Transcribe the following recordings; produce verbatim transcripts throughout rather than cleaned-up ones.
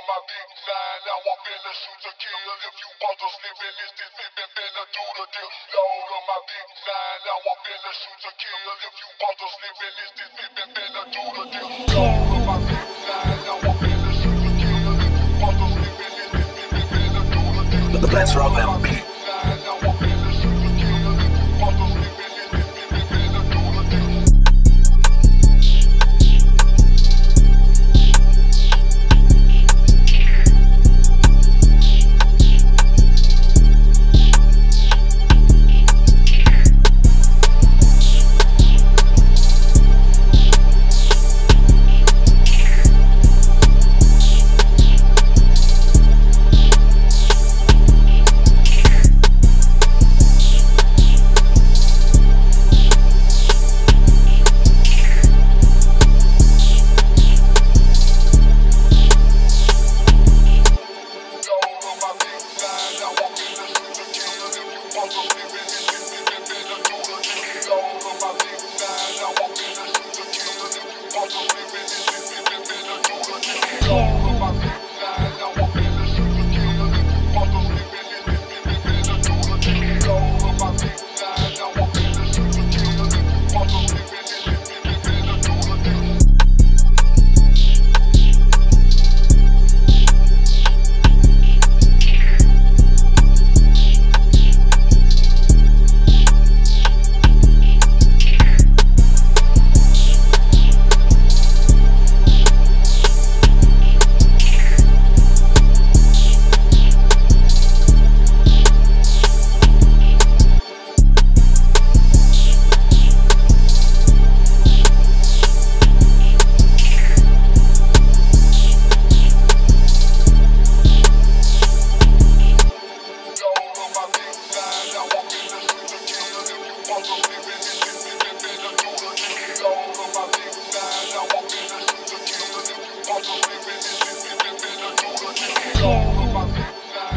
my big nine, now I'm finna shoot to kill. If you want to slip in this, this baby finna do the deal. Load on my big nine, now I'm finna shoot to kill. If you want to slip in this, this baby finna do the deal. Load on my big nine, now I'm finna shoot to kill. If you want to slip in this, this baby finna do the deal. Let's roll them beat. Now I'm finna shoot to kill. If you want to slip in this, this baby finna do the deal.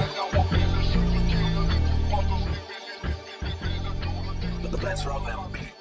Let's roll them beat.